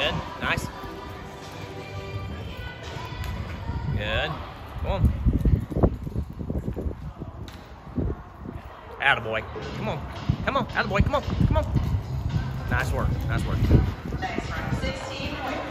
Good. Nice. Good. Come on. Attaboy. Come on. Come on. Attaboy. Come on. Come on. Nice work. Nice work. Next round, 16 points.